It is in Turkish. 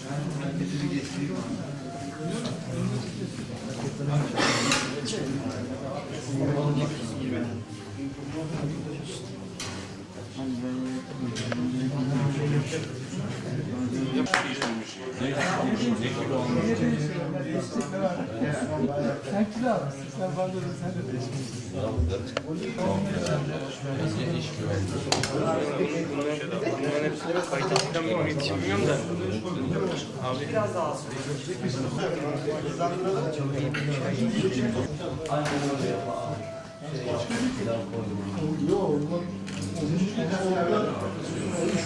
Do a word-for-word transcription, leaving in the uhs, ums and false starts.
Sen kilo almışsın, sen fazla da sen de değişmişsin. Bunların hepsini kayıtlıktan bir iletişim bilmiyorum da. Abi. Biraz daha az. Yok, olmaz.